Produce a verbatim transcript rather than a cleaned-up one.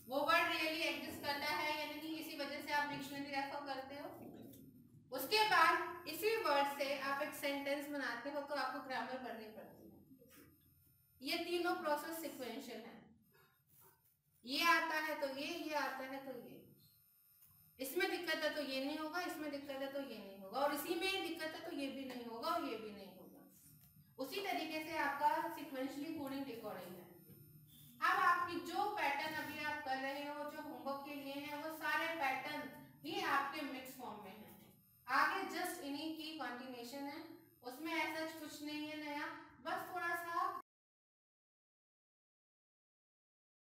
वो word really exist करता है या नहीं, इसी वजह से आप डिक्शनरी रेफर करते हो। उसके बाद इसी वर्ड से आप एक सेंटेंस बनाते हो तो आपको ग्रामर पढ़नी पड़ती है। ये तीनों प्रोसेस सिक्वेंशियल है। ये आता है तो ये ये आता है तो ये, इसमें दिक्कत है तो ये नहीं होगा, इसमें दिक्कत है तो ये नहीं होगा, और इसी में दिक्कत है तो ये भी नहीं होगा और ये भी नहीं होगा। उसी तरीके से आपका सिक्वेंशियली कोडिंग डिकोडिंग है। अब आपकी जो पैटर्न अभी आप कर रहे हो, जो होमवर्क के लिए है, वो सारे पैटर्न ही आपके मिक्स फॉर्म में है। आगे जस्ट इन्हीं की कंटिन्यूएशन है, उसमें ऐसा कुछ नहीं है नया, बस थोड़ा